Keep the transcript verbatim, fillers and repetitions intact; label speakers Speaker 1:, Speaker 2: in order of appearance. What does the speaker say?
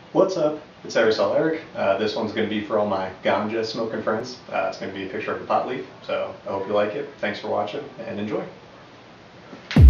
Speaker 1: What's up? It's Aerosol Eric. Uh, this one's going to be for all my ganja smoking friends. Uh, it's going to be a picture of a pot leaf, so I hope you like it. Thanks for watching and enjoy.